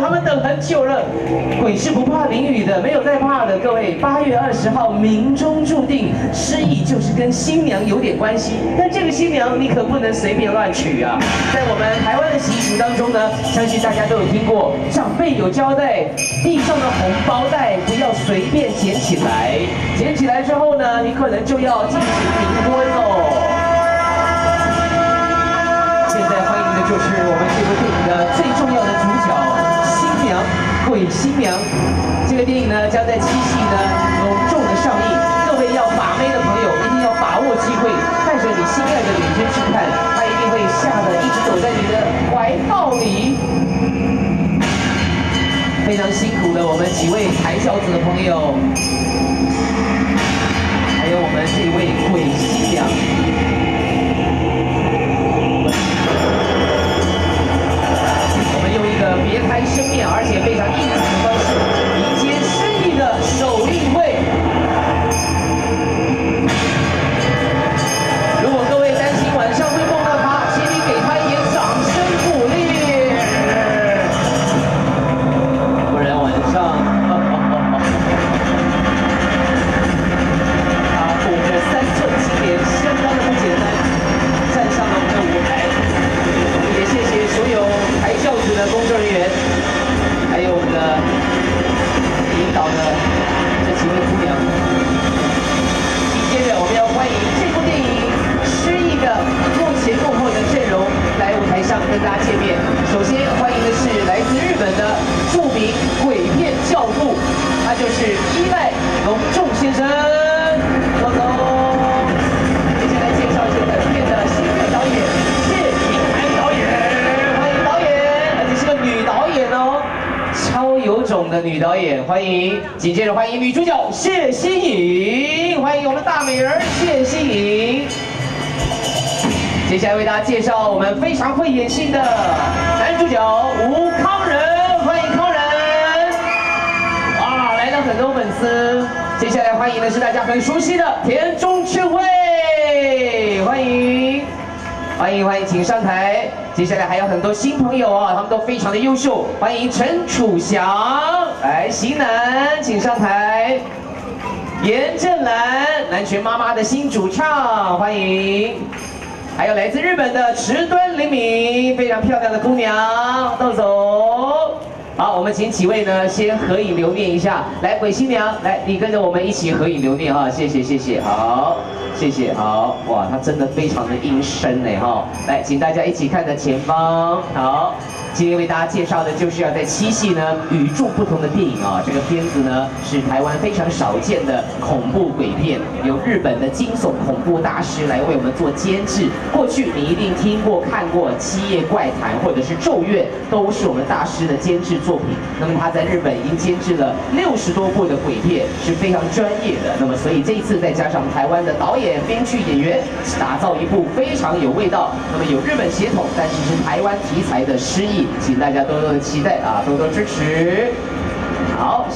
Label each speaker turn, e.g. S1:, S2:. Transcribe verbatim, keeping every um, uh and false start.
S1: 他们等很久了。鬼是不怕淋雨的，没有在怕的。各位，八月二十号命中注定，失忆就是跟新娘有点关系。但这个新娘你可不能随便乱娶啊！在我们台湾的习俗当中呢，相信大家都有听过，长辈有交代，地上的红包袋不要随便捡起来，捡起来之后呢，你可能就要进行冥婚哦。 就是我们这部电影的最重要的主角新娘鬼新娘。这个电影呢将在七夕呢隆重的上映，各位要把妹的朋友一定要把握机会，带着你心爱的女生去看，她一定会吓得一直走在你的怀抱里。非常辛苦的我们几位抬轿子的朋友，还有我们这位鬼新娘。 别开生面，而且非常硬朗的方式迎接诗意的首映会。如果各位担心晚上会梦到他，请你给他一点掌声鼓励。不然晚上，他裹着三寸金莲，相当的不简单，站上了我们的舞台。也谢谢所有抬轿子的工作人员。 还有我们的引导的这几位姑娘，紧接着我们要欢迎这部电影失忆的幕前幕后的阵容来舞台上跟大家见面。首先欢迎的是来自日本的著名鬼片教父，他就是伊赖隆重先生。走走。接下来介绍这本片的新锐导演谢盈涵导演，欢迎导演，而且是个女导演哦。 超有种的女导演，欢迎！紧接着欢迎女主角谢欣颖，欢迎我们大美人谢欣颖。接下来为大家介绍我们非常会演戏的男主角吴慷仁，欢迎慷仁！哇，来了很多粉丝。接下来欢迎的是大家很熟悉的田中智慧，欢迎！ 欢迎欢迎，请上台。接下来还有很多新朋友啊，他们都非常的优秀。欢迎陈楚祥，来型男，请上台。严正兰，南拳妈妈的新主唱，欢迎。还有来自日本的池端玲敏，非常漂亮的姑娘，豆走。好，我们请几位呢先合影留念一下。来，鬼新娘，来，你跟着我们一起合影留念哈，谢谢谢谢，好。 谢谢，好哇，它真的非常的阴森呢哈。来，请大家一起看着前方。好，今天为大家介绍的就是要在七夕呢与众不同的电影啊。这个片子呢是台湾非常少见的恐怖鬼片，由日本的惊悚恐怖大师来为我们做监制。过去你一定听过、看过《七夜怪谈》或者是《咒怨》，都是我们大师的监制作品。那么他在日本已经监制了六十多部的鬼片，是非常专业的。那么所以这一次再加上台湾的导演。 编剧、演员打造一部非常有味道，那么有日本血统，但是是台湾题材的诗意，请大家多多的期待啊，多多支持。好。